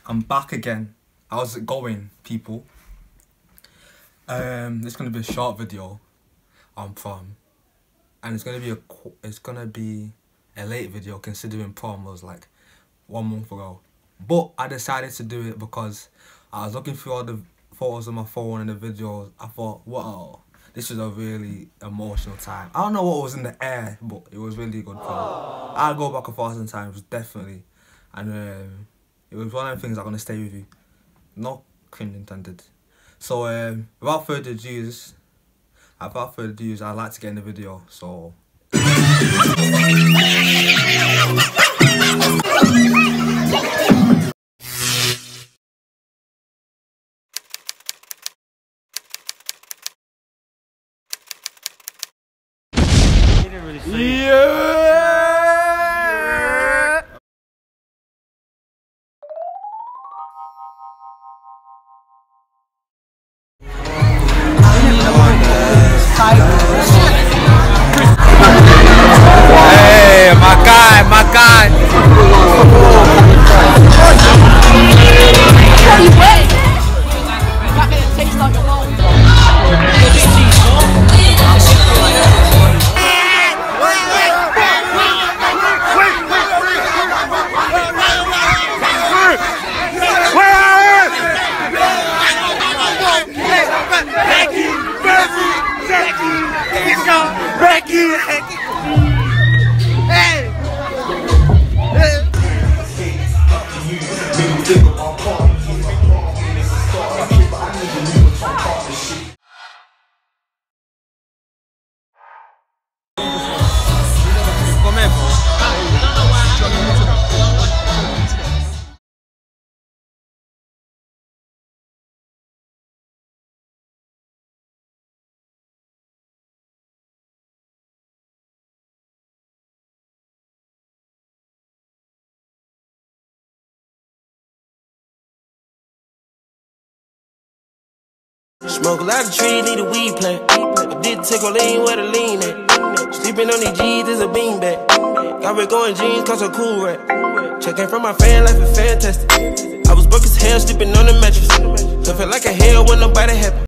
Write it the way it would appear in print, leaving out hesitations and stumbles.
I'm back again. How's it going, people? This is gonna be a short video on prom, and it's gonna be a late video considering prom was like 1 month ago. But I decided to do it because I was looking through all the photos on my phone and the videos. I thought, wow, this was a really emotional time. I don't know what was in the air, but it was really good prom. I'll go back 1,000 times, definitely. And it was one of the things that are gonna stay with you. No cringe intended. So without further ado, I'd like to get in the video. So hey, my guy. Smoke a lot of trees, need a weed plant. I did take a lean where the lean at. Sleeping on these G's is a beanbag. Got me going jeans cause I'm cool rat. Checking from my fan life is fantastic. I was broke as hell sleeping on the mattress. Felt like a hell when nobody happy.